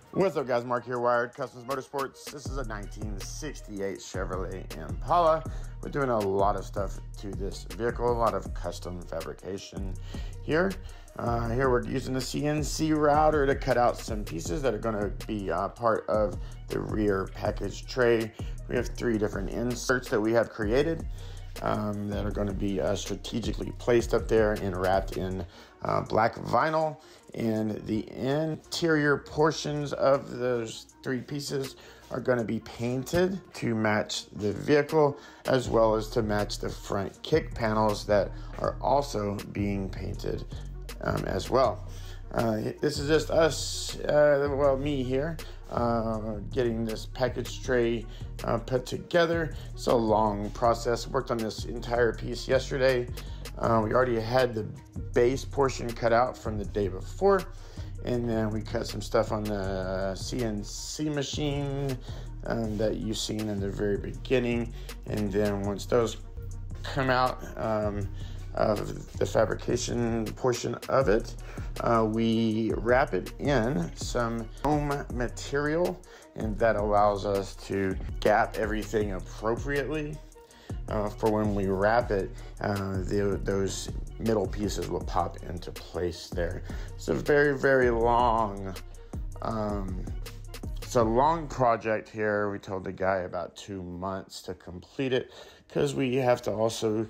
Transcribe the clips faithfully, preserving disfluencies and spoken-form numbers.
What's up, guys? Mark here, Wired Kustoms Motorsports. This is a nineteen sixty-eight Chevrolet Impala. We're doing a lot of stuff to this vehicle, a lot of custom fabrication here. Uh, here we're using the C N C router to cut out some pieces that are going to be uh, part of the rear package tray. We have three different inserts that we have created um, that are going to be uh, strategically placed up there and wrapped in uh, black vinyl. And the interior portions of those three pieces are going to be painted to match the vehicle, as well as to match the front kick panels that are also being painted um, as well. Uh, this is just us, uh, well, me here, uh, getting this package tray uh, put together. It's a long process. Worked on this entire piece yesterday. Uh, we already had the base portion cut out from the day before, and then we cut some stuff on the C N C machine um, that you've seen in the very beginning. And then once those come out um, of the fabrication portion of it, uh, we wrap it in some foam material, and that allows us to gap everything appropriately. Uh, for when we wrap it, uh, the, those middle pieces will pop into place there. It's a very, very long, um, it's a long project here. We told the guy about two months to complete it, because we have to also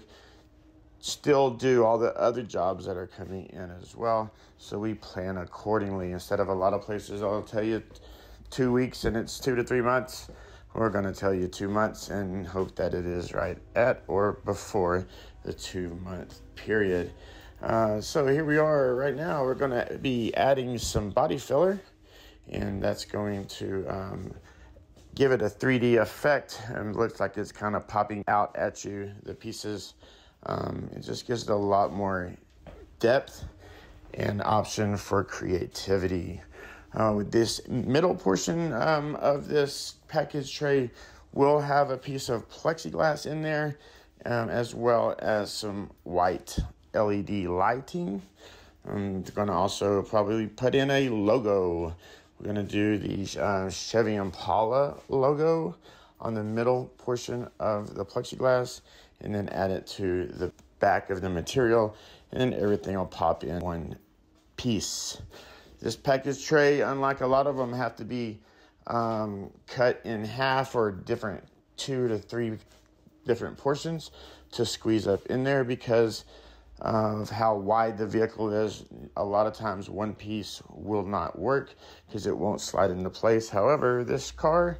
still do all the other jobs that are coming in as well. So we plan accordingly. Instead of a lot of places, I'll tell you two weeks and it's two to three months. We're going to tell you two months and hope that it is right at or before the two-month period. Uh, so here we are right now. We're going to be adding some body filler, and that's going to um, give it a three D effect, and it looks like it's kind of popping out at you, the pieces. Um, it just gives it a lot more depth and option for creativity. Uh, with this middle portion um, of this package tray, we'll have a piece of plexiglass in there, um, as well as some white L E D lighting. I'm going to also probably put in a logo. We're going to do the uh, Chevy Impala logo on the middle portion of the plexiglass, and then add it to the back of the material, and then everything will pop in one piece. This package tray, unlike a lot of them, have to be um, cut in half or different two to three different portions to squeeze up in there, because of how wide the vehicle is. A lot of times one piece will not work because it won't slide into place. However, this car,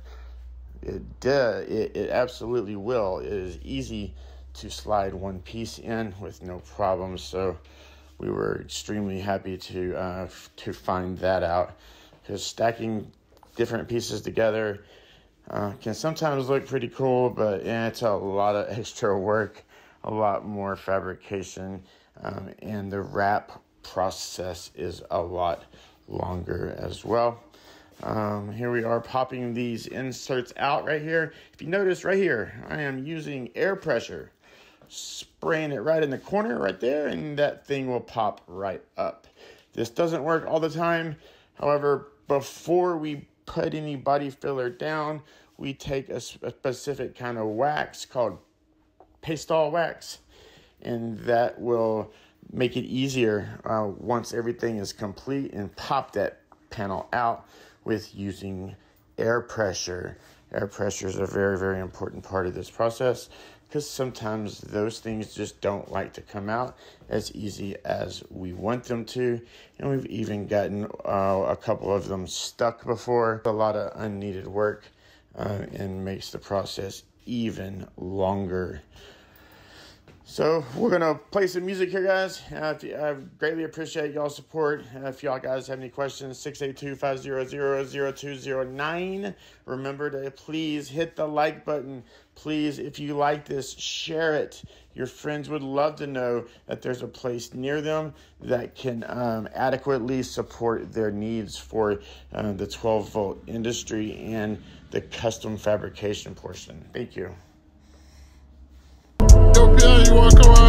it, uh, it, it absolutely will. It is easy to slide one piece in with no problems. So we were extremely happy to uh, to find that out, because stacking different pieces together uh, can sometimes look pretty cool, but yeah, it's a lot of extra work, a lot more fabrication, um, and the wrap process is a lot longer as well. Um, here we are popping these inserts out right here. If you notice right here, I am using air pressure, spraying it right in the corner right there, and that thing will pop right up. This doesn't work all the time. However, before we put any body filler down, we take a, a specific kind of wax called pastel wax, and that will make it easier uh, once everything is complete, and pop that panel out with using air pressure. Air pressure is a very, very important part of this process, because sometimes those things just don't like to come out as easy as we want them to. And we've even gotten uh, a couple of them stuck before. A lot of unneeded work uh, and makes the process even longer. So we're going to play some music here, guys. Uh, if you, I greatly appreciate y'all's support. Uh, if y'all guys have any questions, six eight two, five zero zero, zero two zero nine. Remember to please hit the like button. Please, if you like this, share it. Your friends would love to know that there's a place near them that can um, adequately support their needs for uh, the twelve volt industry and the custom fabrication portion. Thank you. Yo, Pierre, you wanna come out?